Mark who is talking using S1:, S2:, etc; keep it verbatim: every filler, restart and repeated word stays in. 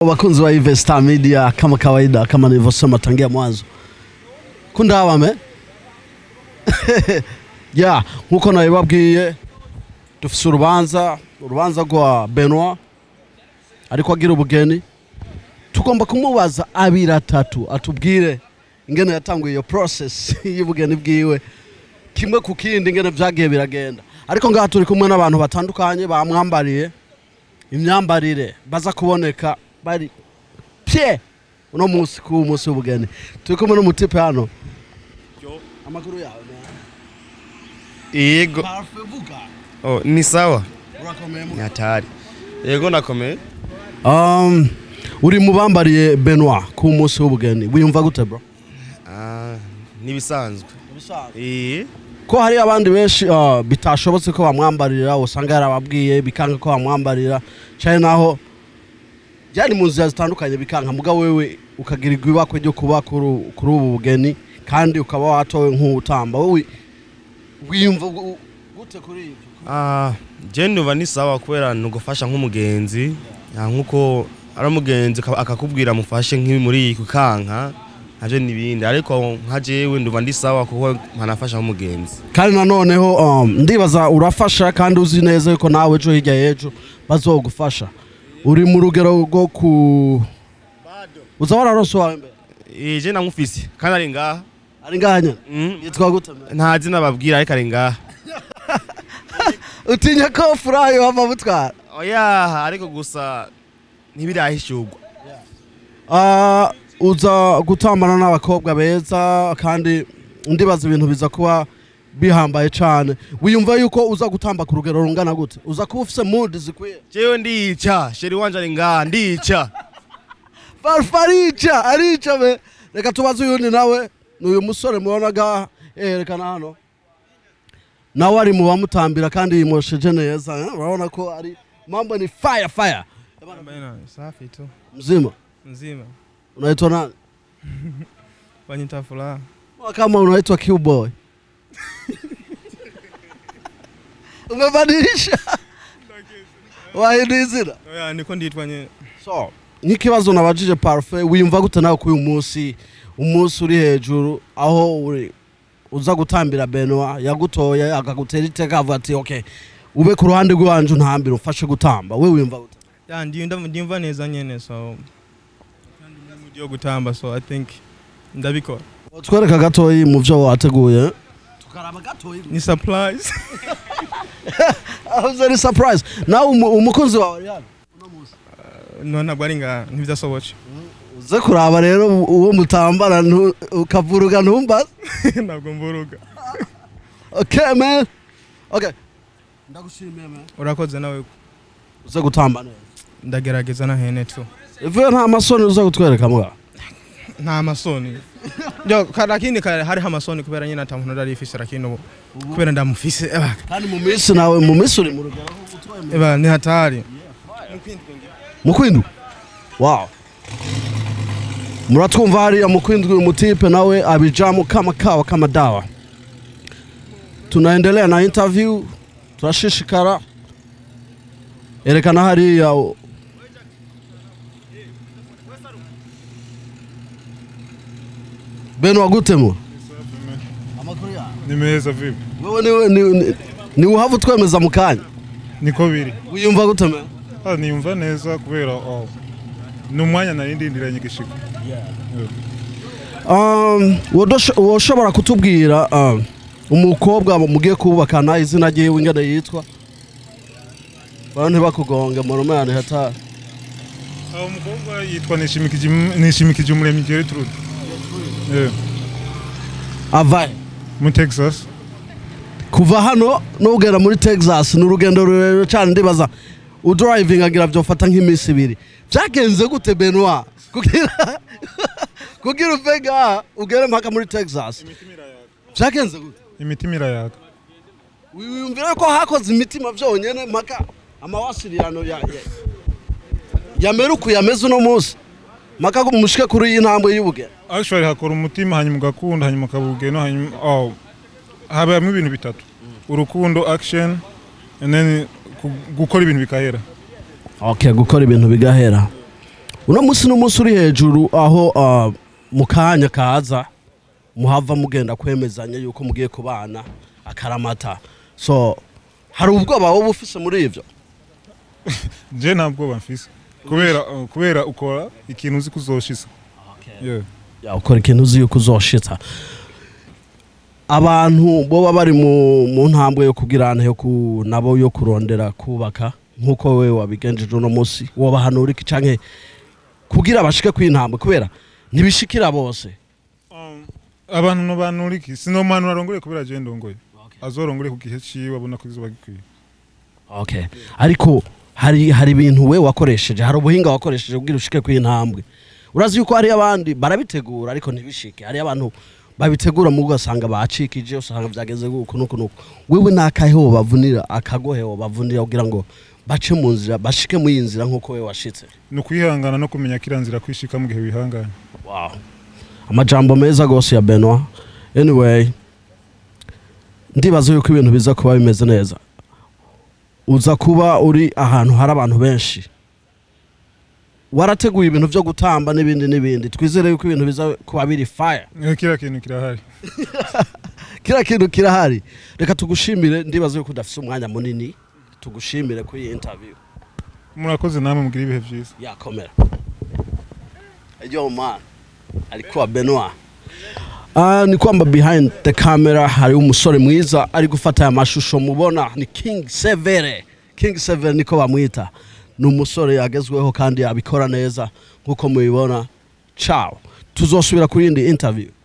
S1: Abakunzi wa Yves Media kama kawaida, kama nilivyosema tangia mwanzo, kunda hawa me yeah, nkuko nabibabwiye dufise urubanza urubanza rwa BENOIT ariko agira ubugeni. Tugomba kumubaza abiri atatu atubwire ingene yatanguye iyo process y'ubugeni bwiwe, kimwe ku kindi ingene byagiye biragenda. Ariko ngaha turi kumwe n'abantu batandukanye bamwambariye imyambarire baza kuboneka bari pye uno munsi ku munsi w'ubugeni. Turi kumwe n'umutipe hano. Amakuru yawe
S2: yego oh ni sawa
S1: urakomeye
S2: ni hatari yego nakomeye.
S1: um uri mubambariye BENOIT ku munsi w'ubugeni, wiyumva gute bro?
S2: ah nibisanzwe eh
S1: ko hari abandi benshi uh, bitashobotse ko bamwambarira, usanga yarababwiye bikanga ko bamwambarira cyane, naho byari mu nzira zitandukanye bikanga, mugabo wewe ukagirirwa ibakwe ryo kuba kuri ubu bugeni kandi ukaba watowe nk'utamba. Wewe wiyumva gute kuri ibyo?
S2: ah je ndumva ni sawa kubera nugufasha nk'umugenzi, nkuko ari umugenzi akakubwira mufashe nk'ibi muri kukanka aje nibindi, ariko nka jewe ndumva ndi sawa kuko nkanafasha nk'umugenzi. Kandi
S1: nanoneho um, ndibaza urafasha kandi uzi neza yuko nawe ejo hirya y'ejo bazogufasha. Uri mu rugero rwo ku uza wararonse wawe mbere?
S2: Eh je namufise kandi ari ngaha
S1: ari ngaha nyine. Yitwa gute?
S2: Ntazi nababwira ariko ari ngaha.
S1: Utinya ko furayo hava butwara?
S2: Oya ariko gusa ntibirahishurwa.
S1: Ah uza gutambana n'abakobwa beza kandi ndibaza ibintu biza kuba bihambaye cyane. Wiyumva yuko uza gutamba ku rugero rungana gute? Uza kuba ufise mood zikwiye?
S2: Jewe ndica sheri wanje ari ngaha ndica
S1: farfarica arica be. Reka tubaze uyundi nawe, n'uyu musore mubonaga erekana hano, nawe ari mu bamutambira kandi yimosheje neza. Urabona ko ari mambo ni fire fire.
S3: Bana safi tu.
S1: Mzima
S3: mzima.
S1: Unaitwa nani?
S3: Wanyita Fula.
S1: Kama unaitwa Q-boy. Umebadilisha? Wahidizira?
S3: Oya niko nditwa nye.
S1: So n'ikibazo nabajije Parfait, wiyumva gute nawe kuyu munsi umunsi uri hejuru aho uri uza gutambira BENOIT yagutoye akagutera iteka avuga ati okay ube ku ruhande rwanje ntambira ufashe gutamba, we wiyumva gute?
S3: Ya ndimva ndimva neza nyene, so kandi mu gihe gutamba, so I think ndabikora.
S1: Twereka gatoyi mu byo wateguye. Tukaraba gatoyi
S3: ni surprise.
S1: Ahuzari surprise. Nawe umukunzi wawe yani uno munsi
S3: no ntabwo ari nga ntibizasoboce.
S1: Uze kuraba rero uwo mutambara ukavuruga ntumba.
S3: Ntabwo mvuruga.
S1: Okay man. Okay. Ndagushimiye man.
S3: Urakoze nawe.
S1: Uze gutamba neza.
S3: Ndagerageza na hene tu.
S1: Ivuye nta masoni uza gutwereka mwa.
S3: Nta masoni. Jo karakini hari hamasoni kubera nyina tamuntu ndari ifise rakino kubera ndamufise.
S1: Kandi mu minsi nawe mu minsi uri mu rugero utwaye.
S3: Eba ni hatari.
S1: Mukwindu. Wow. Muratwumva hari Mukwindu umutipe nawe abijamu kama kawa kama dawa. Tunaendelea na interview, turashishikara. Erekana hari ya BENOIT gutemo. Amakuru ya
S4: nimeza vipi?
S1: Wewe ni ni uhavu twemeza mukanya.
S4: Niko biri.
S1: Wiyumva guteme?
S4: Ah niyumva neza kubera oh numwanya narindi ndiranye gishika.
S1: Um woshobora kutubwira um umukobwa mugiye kubakana izina rye wingane yitwa? Bane bakugonga moromane hata.
S4: Ah umukobwa yitwa Nishimikije Nishimikije Umuremyi Gertrude. Yeah.
S1: Avaye
S4: mu Texas.
S1: Kuva hano no ugera muri Texas n'urugendo rurerure cyane, ndibaza udriving agira byo fata nk'imisi ibiri. Byagenze gute BENOIT kugira kugira uvega ugere mpaka muri Texas?
S4: Imitimira yaga.
S1: Byagenze gute?
S4: Imitimira yaga.
S1: Wiyumvira ko hakoze imitima byonyene mpaka amawasiriyano ya yameruku yameze no munsi maka mushike kuri y'intambwe y'ubugeni.
S4: Actually hakora umutima hanyuma gakunda hanyuma kabugeno hanyuma oh habamo ibintu bitatu: urukundo, action, and then gukora ibintu bikahera.
S1: Okay, gukora ibintu bigahera. uno munsi n'umunsi uri hejuru aho uh, mukanya kaza muhava mugenda kwemezanya yuko mugiye kubana akaramata so hari ubwoba wowe ufise muri ivyo
S4: je ntabwo bamfise kubera uh, kubera ukora ikintu uzi kuzoshitsa
S1: okay.
S4: yeah.
S1: ya ukora ikintu uzi yuko uzoshitsa abantu boba bari mu mu ntambwe yo kugirana yo ku nabo yo kurondera kubaka nkuko wewe wabigenjeje uno munsi woba hanura iki canke kugira bashike kwintambwe kubera ntibishikira bose
S4: um, abantu no banura iki sino manu arongore kubera je ndongoye okay. azorongore ku gihe ciwe abona ko izuba gikwiye
S1: okay ariko hari hari ibintu we wakoresheje hari ubuhinga wakoresheje kugira ushike kwintambwe urazi yuko hari abandi barabitegura ariko ntibishike hari abantu babitegura mu gasanga bacikije usanga byageze guko nuko nuko wewe nakaheho bavunira akagoheho bavunira kugira ngo bace mu nzira bashike mu yinzira nkuko we washitse
S4: no kwihangana no kumenya kiranzira kwishika mu gihe wihangana
S1: wow amajambo meza gose ya Benoit anyway ndibazo yuko ibintu biza kuba bimeze neza uza kuba uri ahantu hari abantu benshi warateguye ibintu byo gutamba n'ibindi n'ibindi twizere yuko ibintu biza kuba biri fire
S4: kira kintu kirahari
S1: kira kintu kirahari reka tugushimire ndibazo yuko udafise umwanya munini tugushimire kuri iyi interview
S4: murakoze namwe mugira ibihe byiza
S1: yakomera yo man alikuwa Benoit ah ni kwamba behind the camera hari umusore mwiza ari gufata ya mashusho mubona ni King Severe King Severe niko bamwita ni umusore yagezweho kandi abikora neza nkuko mubibona ciao tuzosubira kuri indi interview